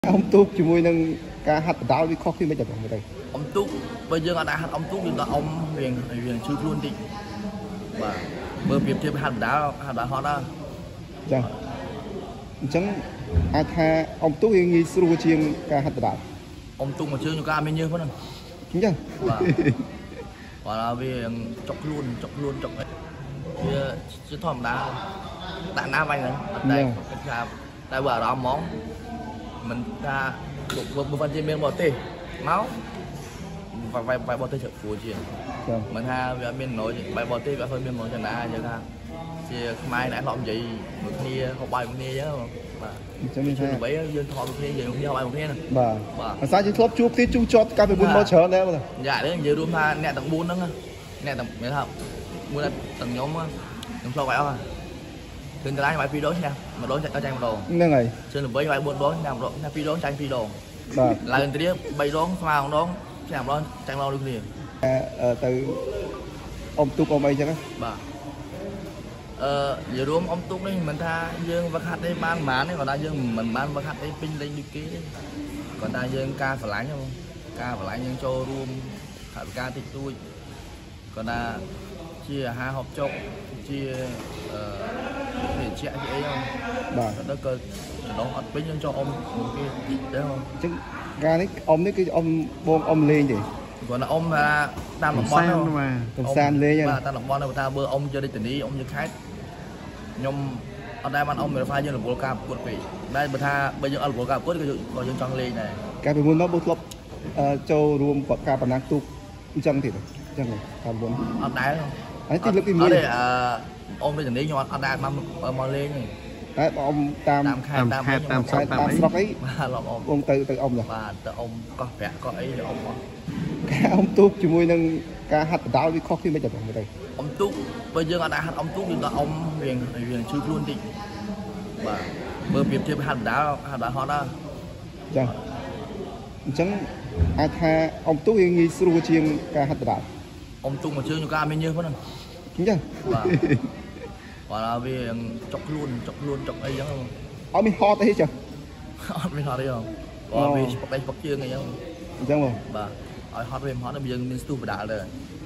Ông Túc chỉ môi nâng cá hạt đào đi khó khi mới chặt được đây. Ông Túc bây giờ đã hạt ông Túc thì là ông huyền chưa luôn đi và bờ việc thêm hạt đá họ đó. Chẳng chẳng ai tha ông Túc yên nghi sưu chiên cá hạt đào. Ông Túc mà chưa như cá mới như thế Chính chẳng. Và là vì chọc luôn chọc ấy chứ thòm đá đạn đá vay này đây đây vừa đó món mình ta một phần trên miền bò tê máu và vài bò tê chợ phù chuyện mình ha về miền nội vài bò tê và hơi miền nội chẳng đã giờ ta thì mai nãy làm gì một kia không bài một kia chứ cho mình thấy vậy dân thọ một kia giờ một kia bài một kia này bà sao chứ thốt chụp thì chung chót cả về buôn bao chở đấy mà dạ đấy giờ đúng ha nè tầng buôn đó nè tầng mấy không buôn tầng nhóm sao vậy à đừng cái bài phi đốn nha mà đốn chạy tranh một đồ nè ngày trên là với bài buôn đốn làm đồ phi đốn tranh phi đồ là người kia bay đốn vào đốn làm đốn tranh lo được liền từ ông Túc ông ấy chứ bà giờ đúng ông Túc đấy mình tha dương vật hạt đấy ban bán đấy còn ta dương mình ban vật hạt đấy pin lên đi ký còn ta dương ca phải lái không ca phải lái nhưng cho room thật ca thịt tôi còn ta chia hai hộp trộn chia để chạy chị ấy không đó cơ đó ăn bánh cho ông cái đấy không chứ ra đấy cái ông buông ông lên gì còn là ông là tam lộc bon không mà tổng san lên nha tam lộc bon là ta bơ ông cho đi tỉnh đi ông như khách nhom ở đây bạn ông người pha như là bồ cạp quật vị đây bây giờ ăn bồ cạp quất cái còn những trong lên này cái về muốn nó bút lấp châu rùm bậc cà bản năng tu chân thì chân này cà bốn ăn đá không ấy thì lúc ở đây ông đi tỉnh đi nhưng ăn đá mà lên này đấy ông tam sọc ấy ông từ ông rồi và từ ông có vẻ có ấy ông cái ông Túc chỉ môi nâng cá hạt đào đi khó khi mới chặt được đây ông Túc bây giờ đã hạt ông Túc thì là ông huyền chưa luôn đi và bờ việc thêm hạt đá họ đó chẳng ai tha ông Túc yên nghi sưu chiên cá hạt đào ông Túc mà chưa như cá mới như thế này chính chẳng và là vì chọc luôn chọc ấy giống không ông mình ho thấy chưa mình ho đấy không và vì đây bậc chưa ngày không chẳng rồi và ở hot về hot là bây giờ mình stu đã rồi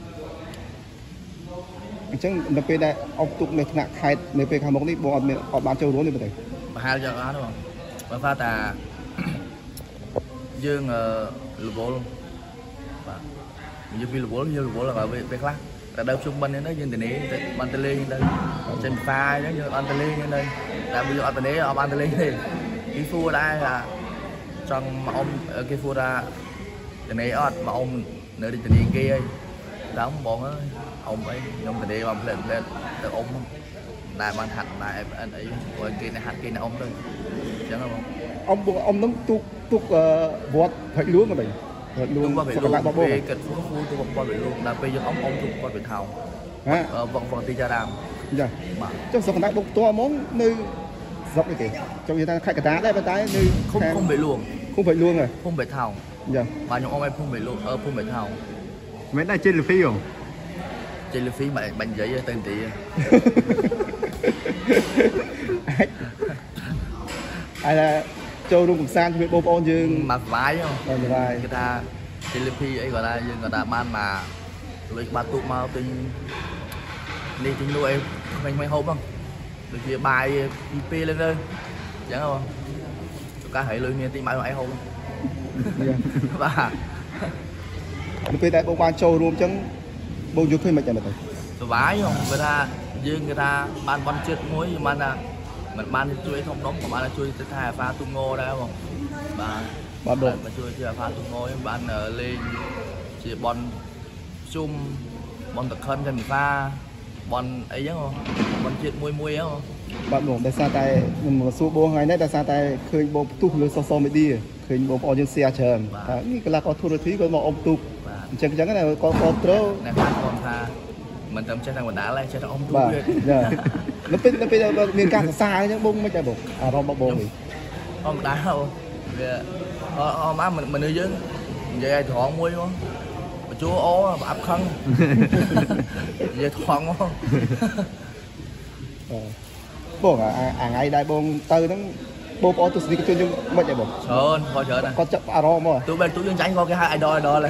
chẳng làពេលដែលអុកទុកនៅថ្នាក់ខេត្តនៅពេលខាងមុខនេះបងអត់បានចូលរួមទេទេប្រហែលយ៉ាងណាបងបើថាតាយើងរវល់បាទយើងពីរវល់យើងរវល់làពេលខ្លះតែដើមជុំបិណ្ឌនេះយើងទៅនេះទៅបានទៅលេងទៅចេញហ្វាយហ្នឹងយើងអត់ទៅលេងទៅតែបើយើងអត់ទៅនេះអត់បានទៅលេងទេពីហ្វូដែរថាចង់មកអ៊ំគេហ្វូថាទៅនេះអត់មកអ៊ំនៅទីនេះគេអីដល់បងអើយអ៊ំអីខ្ញុំទៅនេះមកផ្លែទៅអ៊ំដែលបានហាត់ដែរអីព្រោះគេនៅហាត់គេនៅអ៊ំទៅអញ្ចឹងបង ôngនឹងទុកវត្តផៃលួងហ្នឹងផៃលួងសុខភាពបងគេគិតហ្វូទៅបងផៃលួងដល់ពេលយើងអ៊ំទុកគាត់ទៅថោបងទីចារាមចាបាទចុះសុខភាពបងផ្ទាល់ហ្មងនៅស្រុកនេះទេចង់និយាយថាខេត្តកណ្ដាលដែរប៉ុន្តែនៅភូមិបេលួងភូមិបេលួងហ៎ភូមិបេថោចាបាទខ្ញុំអ៊ំឯភូមិបេលួងភូមិបេថោមិនដែរចេញលីហ្វីហ៎ចេញលីហ្វីបាញ់និយាយទៅទី ai là châu rung cùng san cho bố con dương mặc vái không vài người ta Philippines ấy gọi là dương người ta ban mà lấy ba tụ mau tinh đi tính nuôi mình mấy hôm không được kia bài pp lên đây chẳng không chúng ta hãy lôi nghe tin bài không và lúc bây tại bố quan châu rung chẳng bố dục thôi mà chẳng được vái không người ta ban con chết muối mà là mình ban thì chui không đóng của bạn là chui tới thà pha tung ngô đây không bà đồ mà chui chưa pha tung ngô bạn ở lên chỉ bọn zoom bọn tập khăn chân pha bọn ấy chứ không bọn chuyện muối không bạn đồ tại sao tay một số bố ngày nay tại sao tay khơi bố tu lưới so mới đi khơi bố ở trên xe chờ cái là có thu được phí có một ông tu chẳng cái này có trâu này con pha mình tầm chơi thằng quần đá lại chơi thằng ông tu nó bây giờ miền Cam xa nhá bông mới chạy bộ rong bao bông ông đá đâu má mình nuôi dưỡng vậy thọ muối không chú ố áp khăn vậy thọ không bông ngày đại bông từ nó បងប្អូនទស្សនិកជនយើងមិនដែរបងច្រើនខកច្រើនណាស់គាត់ចាប់អារម្មណ៍មកទោះបីទូយើងចាញ់ក៏គេហៅ idol ហើយ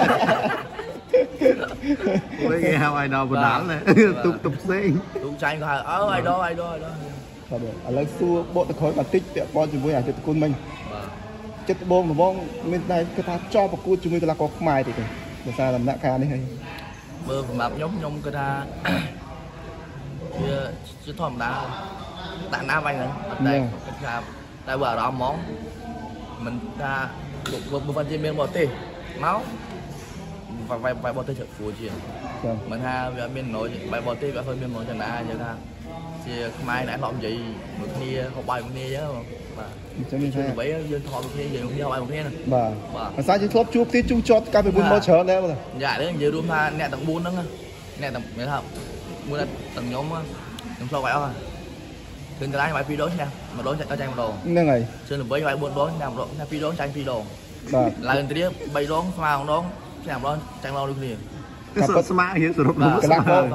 Với nghe hao ai đâu mà đảo nè tụcផ្សេងទូចាញ់ក៏ហៅidol បាទឥឡូវសួរបកទៅក្រោយបន្តិចពាក់ព័ន្ធជាមួយអាទិត្យគុណមិញបាទចិត្តបងមានតែគេថាចោលប្រកួតជាមួយកីឡាករខ្មែរទេដោយសារដំណាក់កាលនេះហើយមើលសម្រាប់ខ្ញុំគឺថា វាជាធម្មតាដាក់ណាវាយហ្នឹងអត់តែថាតែបើអារម្មណ៍ហ្មងមិនថាបើជាមានបរទេសមកវាយបរទេសជួយជាមិនថាវាមានណយវាយបរទេសវាអត់មានមកចំណាយើងថាជាខ្មែរណែឡំនិយាយមួយគ្នាហូបបាយមួយគ្នាអញ្ចឹងបាទអញ្ចឹងមានថាអ្វីយើងថតមួយគ្នាយើងហូបបាយមួយគ្នាបាទភាសាយើងធ្លាប់ជួបគ្នាជួចត់កាលពីមុនមកច្រើនដែរបងយ៉ានេះនិយាយរួមថាអ្នកទាំង4ហ្នឹងអ្នកទាំងមានថាមួយទាំងខ្ញុំខ្ញុំឆ្លងវាយអស់ឃើញកន្លែងវាយ2ដងចាញ់ម្ដងចាញ់ម្ដងហ្នឹងហើយជើងល្បីវាយ4ដងចាញ់ម្ដងចាញ់2ដងចាញ់2ដងបាទឡើងត្រៀម3ដងស្មើម្ដងចាញ់ម្ដងចាញ់ម្ដងដូចគ្នាស្មារៀងសរុបកីឡាករ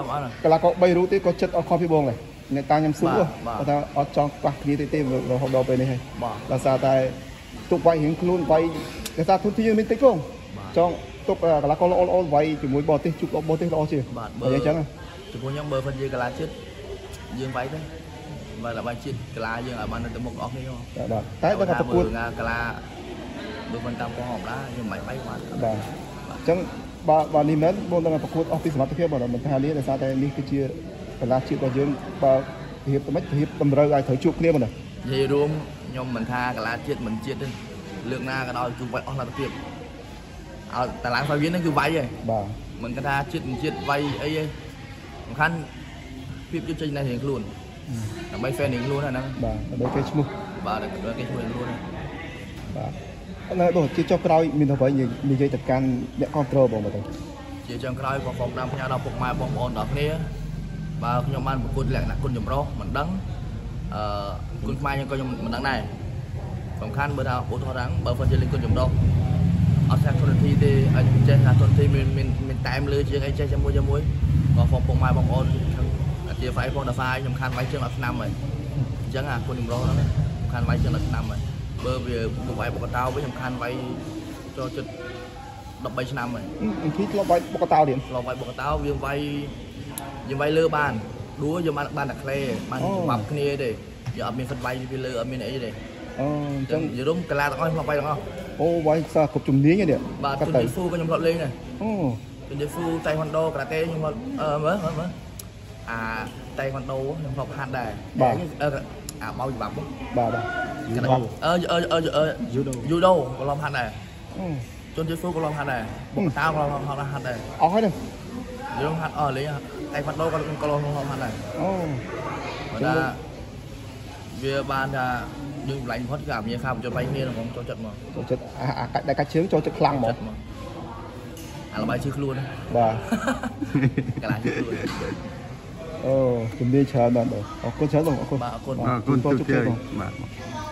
3រូបទៀតក៏ចិត្តអត់ខុសពីបងដែរអ្នកតាខ្ញុំសួរគាត់ថាអត់ចង់ខ្វះគ្នាទេរហូតដល់ពេលនេះហើយដោយសារតែទុកវាយរៀងខ្លួនវាយដោយសារទុកទីយើងមានតិចផងចង់ទុកកីឡាករល្អវាយជាមួយបរទេសជួបបរទេសល្អជាងបាទបើអញ្ចឹងចំពោះខ្ញុំបើមិនជាកីឡាជាតិយើងវាយទៅបើល្បែងជាតិកីឡាយើងឲ្យបានទៅមុខអស់គ្នាបាទតែដល់ប្រកួតកីឡាបើមិនតាមផងធម្មតាយើងមិនវាយបានបាទអញ្ចឹងបើនេះមែនបងដល់ប្រកួតអស់ពីសមត្ថភាពបើមិនថានេះដោយសារតែនេះគឺជាកីឡាជាតិរបស់យើងបើរៀបមិនរៀបតម្រូវឲ្យត្រូវជួបគ្នាបងនិយាយរួមខ្ញុំមិនថាកីឡាជាតិមិនជាតិទេលើកណាក៏ដោយគឺវាយអស់លទ្ធភាពឲ្យតាឡើងវាយហ្នឹងគឺវាយឯងបាទមិនគេថាជាតិវាយអីឯងសំខាន់ភាពជឿចេញនៅរៀងខ្លួនដើម្បី fan រៀងខ្លួនហ្នឹងបាទដើម្បីគេឈ្មោះបាទដើម្បីគេឈ្មោះរៀងខ្លួនបាទនៅដូចជាចុះក្រោយមានអ្វីនិយាយទៅកាន់អ្នកគ្រប់គ្រងបងទៅជាចុងក្រោយបងប្អូនតាមផ្ញើដល់ពុកម៉ែបងប្អូនដល់គ្នាបើខ្ញុំបានប្រកួតលក្ខណៈគុណចម្រុះមិនដឹងគុណខ្មែរខ្ញុំក៏ខ្ញុំមិនដឹងដែរសំខាន់បើថាឧទាហរណ៍បើមិនជាលេងគុណចម្រុះអត់ថាធនធានទេអាចចេះថាធនធានមានតែមលើជាងអីចេះជាមួយក៏បងពុកម៉ែបងប្អូនជាវាយផងដល់វាយខ្ញុំខានវាយជើង10ឆ្នាំហើយអញ្ចឹងអាគុណចម្រុះហ្នឹងខានវាយជើង10ឆ្នាំហើយបើវាវាយបកតោវិញខ្ញុំខានវាយចូលចិត្ត13ឆ្នាំហើយពីធ្លាប់វាយបកតោទៀតធ្លាប់វាយបកតោយើងវាយលើបានដួលយើងបានតែក្លេបានច្បាប់គ្នាទេយើងអត់មានហ្វិតវាយពីលើអត់មានអីទេអញ្ចឹងយល់កីឡាទាំងអស់ធ្លាប់វាយទាំងអស់អូវាយសារគ្រប់ជំនាញនេះបាទជំនាញហ្វូក៏ខ្ញុំធ្លាប់លេងដែរអូជំនាញហ្វូតៃក្វាន់ដូការ៉ាតេខ្ញុំមើលអាតៃក្វាន់ដូខ្ញុំធ្លាប់ហាត់ដែរអាបោច្បាប់បាទយូដូក៏ឡំហាត់ដែរជនជាតិហ្វូក៏ឡំហាត់ដែរបកតោក៏ឡំហាត់ដែរអស់ហើយហ្នឹងយើងហាត់អស់លេងតៃក្វាន់ដូក៏ឡំហាត់ដែរអូបើថាវាបានថាយើងចម្លាញ់ផុតគឺអាញាខាបញ្ចុះបាយគ្នាហ្មងចូលចិត្តមកចូលចិត្តអាកាច់ដៃកាច់ជើងចូលចិត្តខ្លាំងហ្មងអាល្បាយជឿខ្លួនបាទកន្លះជឿខ្លួនអូជំនាញច្រើនបាទអរគុណច្រើនបងអរគុណបាទអរគុណអរគុណជួបជ័យបាទ